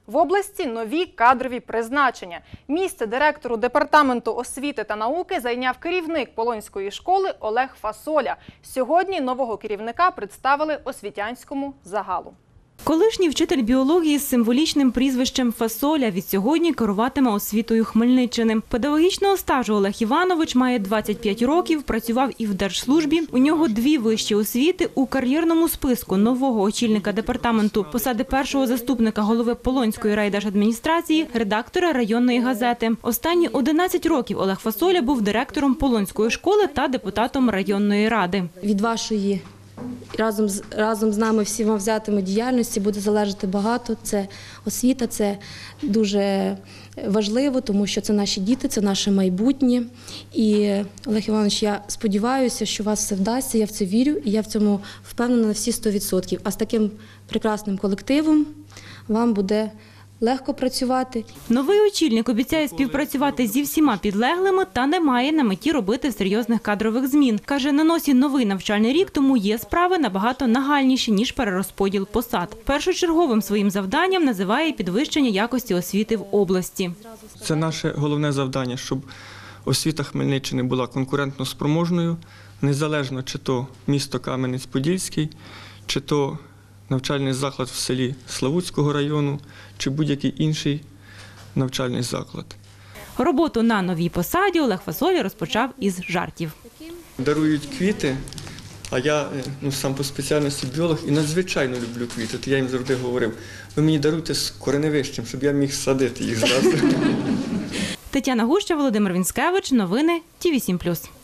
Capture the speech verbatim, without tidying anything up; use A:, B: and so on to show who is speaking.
A: В області нові кадрові призначення. Місце директору департаменту освіти та науки зайняв керівник Полонської школи Олег Фасоля. Сьогодні нового керівника представили освітянському загалу.
B: Колишній вчитель біології з символічним прізвищем Фасоля відсьогодні керуватиме освітою Хмельниччини. Педагогічного стажу Олег Іванович має двадцять п'ять років, працював і в держслужбі. У нього дві вищі освіти. У кар'єрному списку нового очільника департаменту посади першого заступника голови Полонської райдержадміністрації, редактора районної газети. Останні одинадцять років Олег Фасоля був директором Полонської школи та депутатом районної ради.
C: Від вашої Разом з, разом з нами всіма взятими діяльності буде залежати багато. Це освіта, це дуже важливо, тому що це наші діти, це наше майбутнє. І, Олег Іванович, я сподіваюся, що у вас все вдасться, я в це вірю і я в цьому впевнена на всі сто відсотків. А з таким прекрасним колективом вам буде легко працювати.
B: Новий очільник обіцяє співпрацювати зі всіма підлеглими та не має на меті робити серйозних кадрових змін. Каже, на носі новий навчальний рік, тому є справи набагато нагальніші, ніж перерозподіл посад. Першочерговим своїм завданням називає підвищення якості освіти в області.
D: Це наше головне завдання, щоб освіта Хмельниччини була конкурентно спроможною, незалежно чи то місто Кам'янець-Подільський, чи то навчальний заклад в селі Славутського району, чи будь-який інший навчальний заклад.
B: Роботу на новій посаді Олег Фасоля розпочав із жартів.
D: Дарують квіти, а я ну, сам по спеціальності біолог і надзвичайно люблю квіти. То я їм завжди говорив, ви мені даруйте з кореневищем, щоб я міг садити їх зразу.
B: Тетяна Гуща, Володимир Вінськевич. Новини Ті вісім плюс.